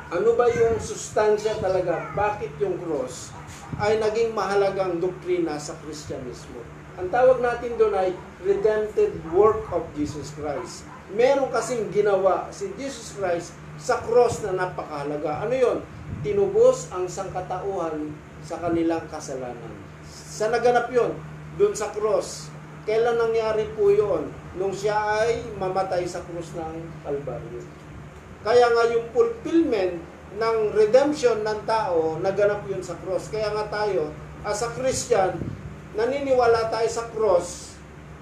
Ano ba yung sustansya talaga? Bakit yung cross ay naging mahalagang doktrina sa Kristyanismo? Ang tawag natin doon ay redemptive work of Jesus Christ. Meron kasing ginawa si Jesus Christ sa cross na napakahalaga. Ano yon? Tinubos ang sangkatauhan sa kanilang kasalanan. Sa naganap yon, doon sa cross. Kailan nangyari po yon? Nung siya ay mamatay sa cross ng Kalbaryo. Kaya nga yung fulfillment ng redemption ng tao, naganap yun sa cross. Kaya nga tayo, as a Christian, naniniwala tayo sa cross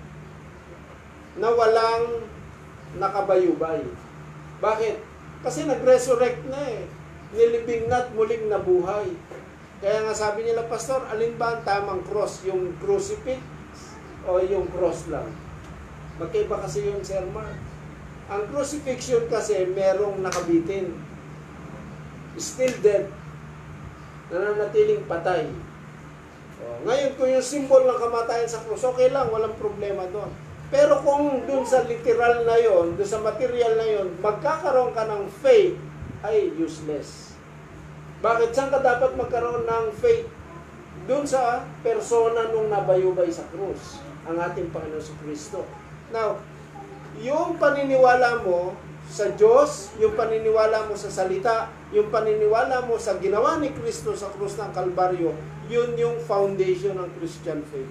na walang nakabayubay. Bakit? Kasi nag-resurrect na eh. Nilibing na at muling nabuhay. Kaya nga sabi nila, Pastor, alin ba ang tamang cross? Yung crucifix o yung cross lang? Magkaiba kasi yung Sir Mark. Ang crucifixion kasi merong nakabitin. Still dead. Nananatiling patay. Ngayon, kung yung symbol ng kamatayan sa krus, okay lang, walang problema doon. Pero kung doon sa literal na yon, doon sa material na yon, magkakaroon ka ng faith, ay useless. Bakit? Saan ka dapat magkaroon ng faith? Doon sa persona nung nabayubay sa krus, ang ating Panginoon sa Kristo. Now, yung paniniwala mo sa Diyos, yung paniniwala mo sa salita, yung paniniwala mo sa ginawa ni Kristo sa krus ng Kalbaryo, yun yung foundation ng Christian faith.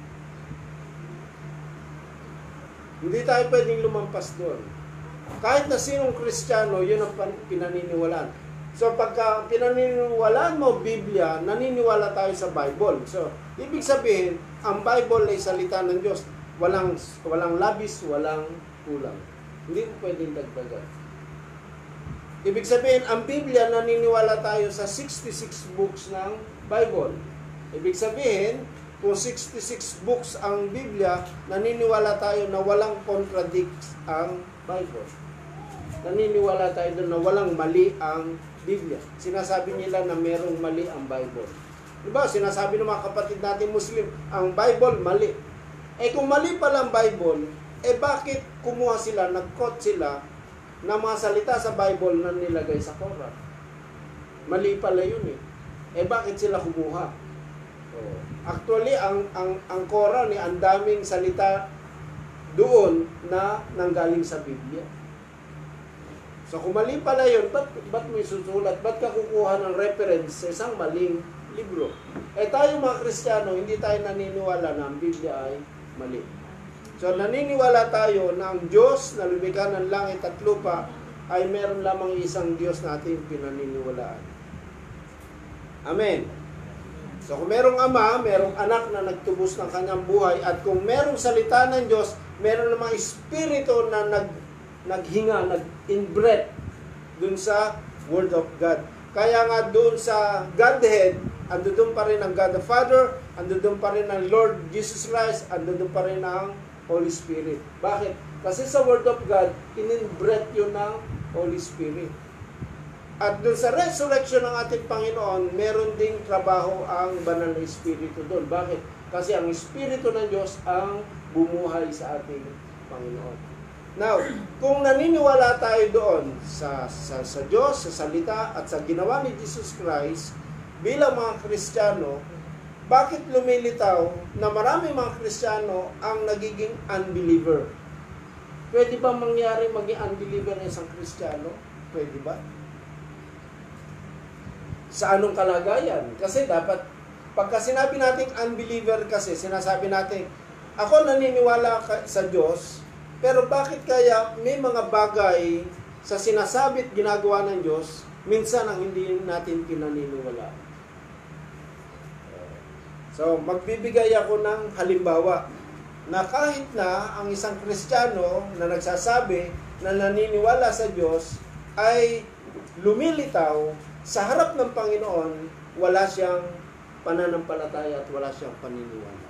Hindi tayo pwedeng lumampas doon. Kahit na sinong Kristiyano, yun ang pinaniniwalaan. So pagka pinaniniwalaan mo Biblia, naniniwala tayo sa Bible. So, ibig sabihin, ang Bible ay salita ng Diyos. Walang labis, walang kulang. Hindi mo pwedeng dagdagan. Ibig sabihin, ang Biblia, naniniwala tayo sa 66 books ng Bible. Ibig sabihin, kung 66 books ang Biblia, naniniwala tayo na walang contradicts ang Bible. Naniniwala tayo doon na walang mali ang Biblia. Sinasabi nila na merong mali ang Bible. Diba? Sinasabi ng mga kapatid natin Muslim, ang Bible mali. Kung mali pala ang Bible, bakit kumuha sila, nag-quote sila ng mga salita sa Bible na nilagay sa Quran? Mali pala yun eh. Bakit sila kumuha? Actually, ang Quran ang daming salita doon na nanggaling sa Biblia. So kung mali pala yun, ba't mo isusulat? Ba't ka kukuha ng reference sa isang maling libro? Tayo mga Kristiyano, hindi tayo naniniwala na ang Biblia ay mali. So naniniwala tayo na ang Diyos na lumikha ng langit at lupa ay meron lamang isang Diyos na ating pinaniniwalaan. Amen. So kung merong ama, merong anak na nagtubos ng kanyang buhay, at kung merong salita ng Diyos, meron namang espiritu na naghinga, nag-inbreath dun sa Word of God. Kaya nga dun sa Godhead, ando dun pa rin ang God the Father, ando dun pa rin ang Lord Jesus Christ, ando dun pa rin ang Holy Spirit. Bakit? Kasi sa Word of God, in-breath yun ng Holy Spirit. At dun sa resurrection ng ating Panginoon, meron ding trabaho ang banal na Espiritu doon. Bakit? Kasi ang Espiritu ng Diyos ang bumuhay sa ating Panginoon. Now, kung naniniwala tayo doon sa Diyos, sa salita, at sa ginawa ni Jesus Christ, bilang mga Kristiyano, bakit lumilitaw na marami mga Kristiyano ang nagiging unbeliever? Pwede ba mangyari maging unbeliever ng isang Kristiyano? Pwede ba? Sa anong kalagayan? Kasi dapat, pagka sinabi natin unbeliever kasi, sinasabi natin, ako naniniwala sa Diyos, pero bakit kaya may mga bagay sa sinasabit ginagawa ng Diyos, minsan ang hindi natin pinaniniwala? So, magbibigay ako ng halimbawa na kahit na ang isang Kristiyano na nagsasabi na naniniwala sa Diyos ay lumilitaw sa harap ng Panginoon, wala siyang pananampalataya at wala siyang paniniwala.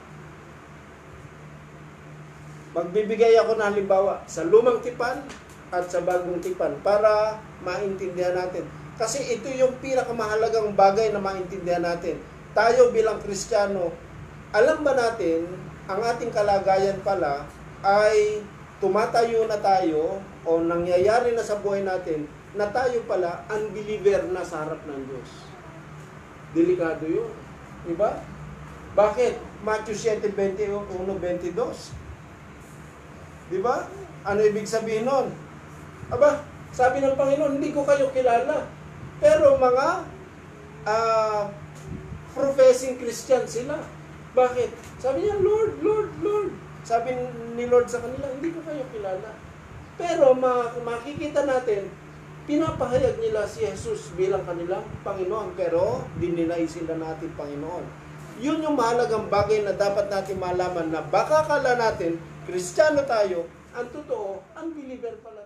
Magbibigay ako ng halimbawa sa lumang tipan at sa bagong tipan para maintindihan natin. Kasi ito yung pinakamahalagang bagay na maintindihan natin. Tayo bilang Kristiyano, alam ba natin ang ating kalagayan pala ay tumatayo na tayo o nangyayari na sa buhay natin na tayo pala unbeliever na sa harap ng Diyos. Delikado yun. Diba? Bakit? Matthew 7:21-22. Diba? Ano ibig sabihin nun? Aba, sabi ng Panginoon, hindi ko kayo kilala. Pero mga professing Christian sila. Bakit? Sabi niya, Lord, Lord, Lord. Sabi ni Lord sa kanila, hindi ko kayo kilala. Pero makikita natin, pinapahayag nila si Jesus bilang kanilang Panginoon. Pero dininay sila natin Panginoon. Yun yung mahalagang bagay na dapat natin malaman na baka kala natin, Kristiyano tayo, ang totoo, unbeliever pala